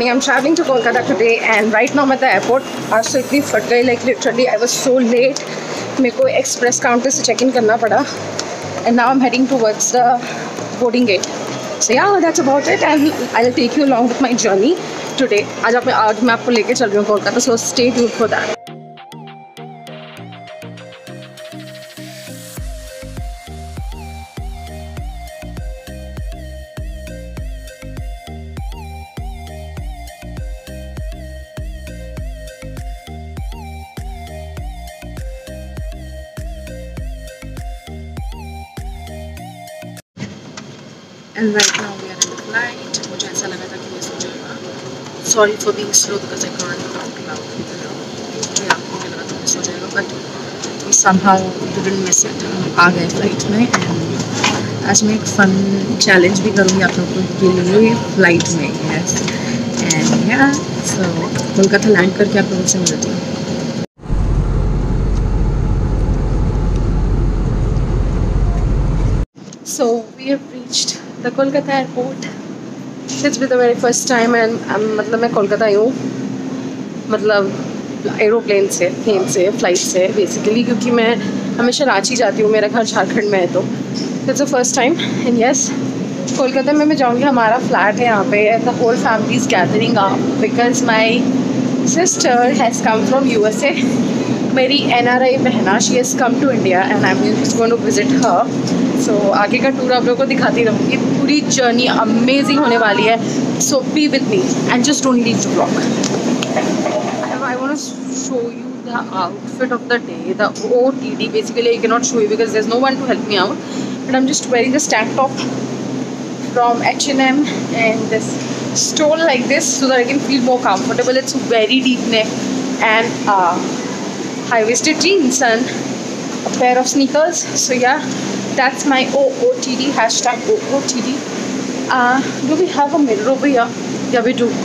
I'm traveling to Kolkata today and right now I'm at the airport. आज तो इतनी फट गई, like literally I was so late. मेरे को एक्सप्रेस काउंटर से चेक इन करना पड़ा and now I'm heading towards the boarding gate. So yeah, that's about it and I'll take you along with my journey today. आज मैं आपको लेके चल रही हूँ Kolkata, so stay tuned for that. And right now we are in the flight. मुझे ऐसा लगा था कि मैं सो जाऊँगा. Sorry for being slow because I couldn't talk loudly. मुझे लगा था मैं सो जाएगा, but we somehow didn't miss it. आ गए फ्लाइट में and आज मैं एक फन चैलेंज भी करूँगी आप लोगों के लिए फ्लाइट में. Yes. And yeah, so Kolkata land करके आप लोगों से मिलती हूँ. So we have reached the Kolkata airport. It's been the very first time and मतलब मैं कोलकाता आई हूँ, मतलब एरोप्लेन से, प्लेन से, फ्लाइट से बेसिकली, क्योंकि मैं हमेशा रांची जाती हूँ, मेरा घर झारखंड में है, तो it's the first time. And yes, Kolkata में मैं जाऊँगी. हमारा फ्लैट है यहाँ पे. The whole family is gathering up because my sister has come from USA. मेरी NRI बहना, she has come to India and I am just going to visit her. So आगे का टूर आप लोगों को दिखाती रहूँगी. पूरी जर्नी अमेजिंग होने वाली है. So be with me and just don't leave to blog. I want to show you the outfit of the day, the OTD. Basically I can not show you because there is no one to help me out, but I am just wearing the tank top from H&M and this stole like this so that I can feel more comfortable. It's very deep neck and high-waisted jeans and a pair of sneakers. So yeah, that's my OOTD, hashtag OOTD. Do we have a mirror over here? Yeah, we do.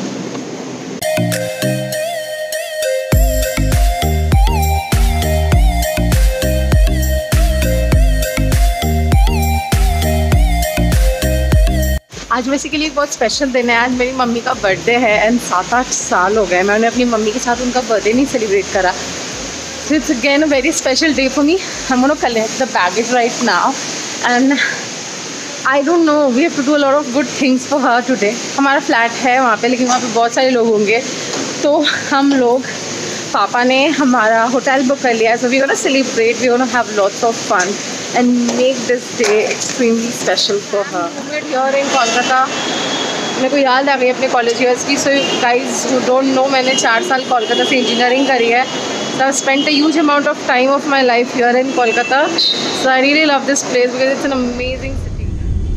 आज basically एक बहुत special दिन है. आज मेरी mummy का birthday है and 7-8 साल हो गए मैंने अपनी मम्मी के साथ उनका बर्थडे नहीं सेलिब्रेट करा. So it's again a very special day for me. I'm going to collect the baggage right now and I don't know, we have to do a lot of good things for her today. हमारा flat है वहाँ पे, लेकिन वहाँ पे बहुत सारे लोग होंगे, तो हम लोग, पापा ने हमारा होटल बुक कर लिया है. So we're going to celebrate, we're going to have lots of fun and make this day extremely special for her. We're here in Kolkata. मेरे को याद आ गई अपने कॉलेज ईयर्स की. So guys who don't know, मैंने 4 साल कोलकाता से engineering करी है. So I've spent a huge amount of time of my life here in Kolkata. So I really love this place because it's an amazing city.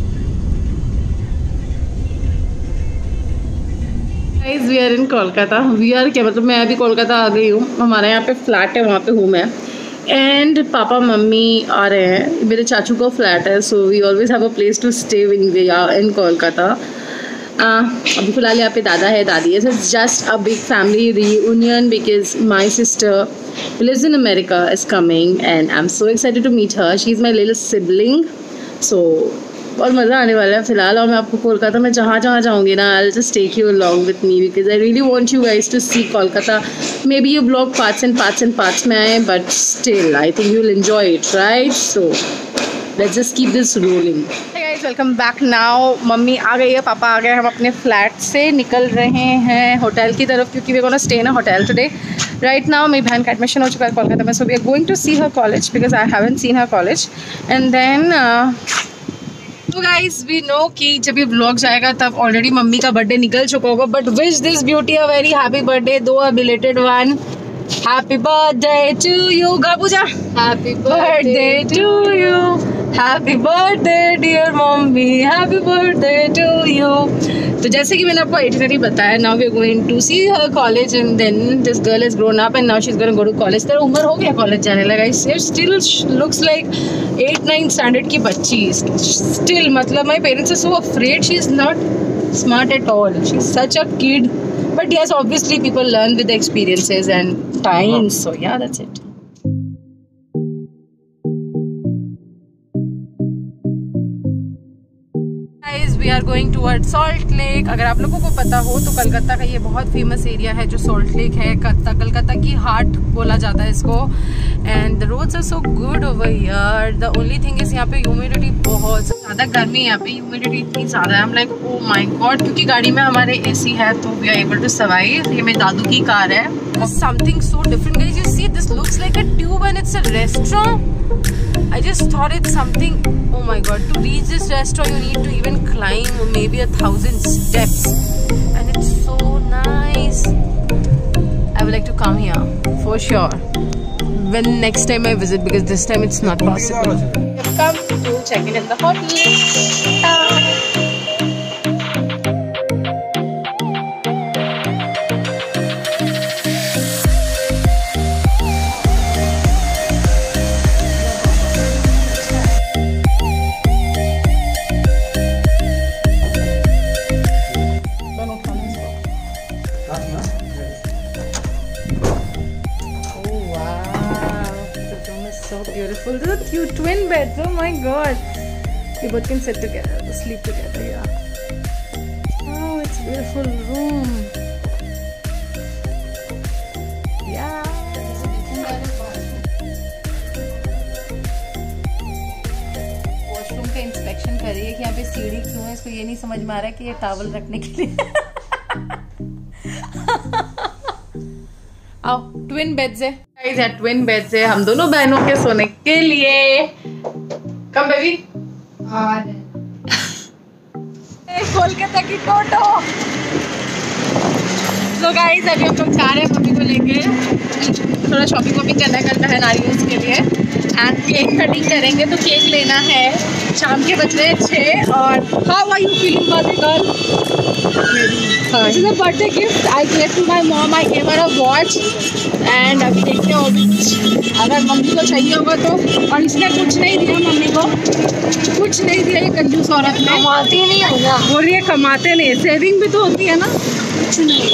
Guys, we are in Kolkata. We are क्या मतलब, मैं अभी कोलकाता आ गई हूँ. हमारे यहाँ पे flat है, वहाँ पे हूँ मैं. एंड पापा मम्मी आ रहे हैं. मेरे चाचू का फ्लैट है, so we always have a place to stay when we are in Kolkata. अभी फिलहाल यहाँ पे दादा है, दादी है. So it's just a big family reunion because my sister lives in America is coming and I am so excited to meet her. She is my little sibling. So बहुत मज़ा आने वाला है फिलहाल. और मैं आपको कोलकाता में जहाँ जहाँ जाऊँगी ना, I will just take you along with me because I really want you guys to see Kolkata. Maybe you blog parts and parts में आए, but still I think you will enjoy it, right? So let's just keep this rolling. Welcome back. Now mummy आ गई है, पापा आ गए. हम अपने flat से निकल रहे हैं होटल की तरफ, क्योंकि we gonna stay in a hotel today. Right now मेरी बहन का एडमिशन हो चुका है कोलकाता में. So we are going to see her college because I haven't seen her college. And then तो गाइज वी नो कि जब ये व्लॉग जाएगा तब ऑलरेडी मम्मी का बर्थडे निकल चुका होगा. But wish this beauty a very happy birthday, though a belated one. Happy birthday to you Gabuja. Happy birthday to you. Happy birthday dear mummy. Happy birthday to you. तो जैसे कि मैंने आपको itinerary बताया, now we are going to see her college and then this girl is grown up and now she is going to go to college. तेरा उम्र हो गया कॉलेज जाने लगा. It still looks like 8-9 standard की बच्ची. Still मतलब my parents are so afraid. She is not smart at all. She is such a kid. But yes, obviously people learn with the experiences and time. So yeah, that's it. Guys, we are going toward Salt Lake. अगर आप लोगों को पता हो तो कलकत्ता का ये बहुत फेमस एरिया है जो सॉल्ट लेक है। कलकत्ता की हार्ट बोला जाता है इसको। And the roads are so good over here. The only thing is यहाँ पे ह्यूमिडिटी बहुत ज़्यादा, गर्मी है यहाँ पे, ह्यूमिडिटी इतनी ज़्यादा है। हम लाइक ओ माय गॉड, क्योंकि गाड़ी में हमारे एसी है तो we are able to survive. ये मेरे दादू की कार है। Something so different guys, you see this looks like a tube and it's a restaurant. I just thought it's something. Oh my god, to reach this restaurant you need to even climb maybe 1,000 steps, and it's so nice. I would like to come here for sure when next time I visit, because this time it's not possible. We have come to check in the hotel. So beautiful. These are cute twin beds. Oh my god. We both can sit together, sleep together. Yeah. Oh, it's a beautiful room. Yeah. Washroom का inspection करिए कि यहाँ पे सीढ़ी क्यों है। इसको ये नहीं समझ में आ रहा है कि ये टॉवल रखने के लिए। आओ, ट्विन बेड्स है गाइस, है ट्विन बेड्स है हम दोनों बहनों के सोने के लिए। Come baby. कोलकाता की टोटो। तो गाइस अभी हम लोग जा रहे हैं मम्मी को लेके, थोड़ा शॉपिंग वॉपिंग करना है नारियल के लिए, एंड केक कटिंग करेंगे। तो केक लेना है। शाम के बज रहे 6। और how are you feeling birthday girl? This is a birthday gift I gave to my mom. I gave her a watch. And अभी देखते हो अगर मम्मी को चाहिए होगा तो। और इसने कुछ नहीं दिया मम्मी को, कुछ नहीं दिया। ये कंजूस औरत ने कमाती नहीं होगा। बोल रही है कमाते नहीं, सेविंग भी तो होती है ना। कुछ नहीं।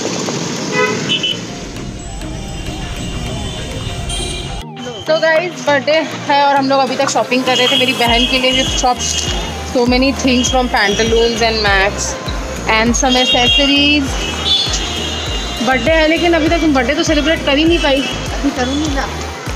तो गाइस बर्थडे है और हम लोग अभी तक शॉपिंग कर रहे थे। मेरी बहन के लिए भी shop so many things from pantaloons and Max and some accessories. Birthday है लेकिन अभी तक बर्थडे तो सेलिब्रेट कर ही नहीं पाई। अभी करूँगी ना।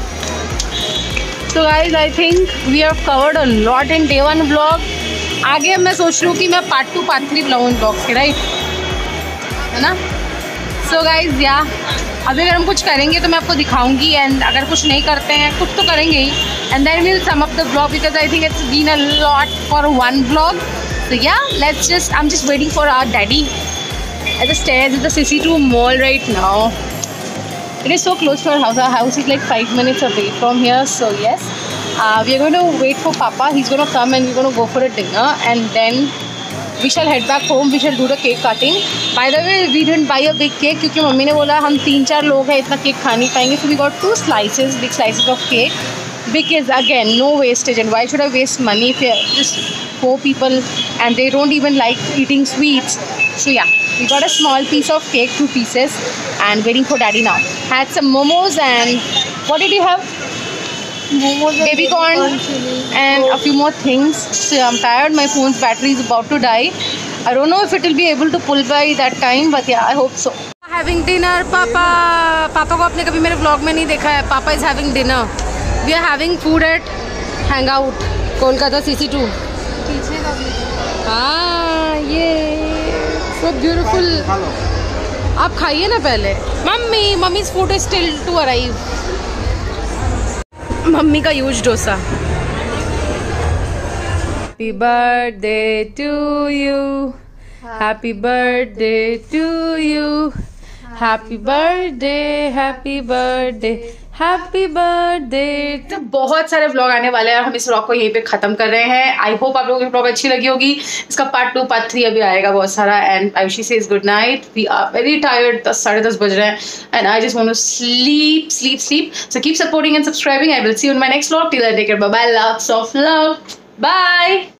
तो guys I think we have covered a lot in day 1 blog. आगे मैं सोच रही हूँ कि मैं part 2 part 3 blog in blogs के, राइट है ना। सो गाइज या अभी अगर हम कुछ करेंगे तो मैं आपको दिखाऊंगी, एंड अगर कुछ नहीं करते हैं, कुछ तो करेंगे ही, and then will sum up the blog because I think it's been a lot for 1 blog. So yeah, I'm just waiting for our daddy at the stairs at the CC2 mall right now. It is so close to our house. Our house is like 5 minutes away from here. So yes, we are going to wait for Papa. He's going to come and we're going to go for a dinner, and then we shall head back home. We shall do the cake cutting. By the way, we didn't buy a big cake क्योंकि mummy ने बोला हम 3-4 लोग हैं, इतना cake खा नहीं पाएंगे. So we got 2 slices, big slices of cake. Because again, no wastage, and why should I waste money if you're just 4 people and they don't even like eating sweets? So yeah, we got a small piece of cake, 2 pieces, and waiting for daddy now. Had some momos, and what did you have? Momos, baby corn, and a few more things. So I'm tired, my phone's battery is about to die. I don't know if it will be able to pull by that time, but yeah, I hope so. Having dinner, पापा को आपने कभी मेरे vlog में नहीं देखा है. Papa is having dinner. We are having food at Hangout, Kolkata CC2. हाँ, ये so beautiful. आप खाइए ना पहले. Mummy's food is still to arrive. Mummy का use dosa. Happy birthday to you. Happy birthday to you. Happy birthday, happy birthday. Happy birthday. तो बहुत सारे व्लॉग आने वाले हैं और हम इस व्लॉग को यहीं पे ख़त्म कर रहे हैं. आई होप आप लोगों को व्लॉग अच्छी लगी होगी. इसका पार्ट 2 पार्ट 3 अभी आएगा बहुत सारा. And Ayushi says good night. We are very tired. 10-10:30 बज रहे हैं and I just want to sleep. So keep supporting and subscribing. I will see you in my next vlog. Till then take care. Bye bye. Loves of love. Bye.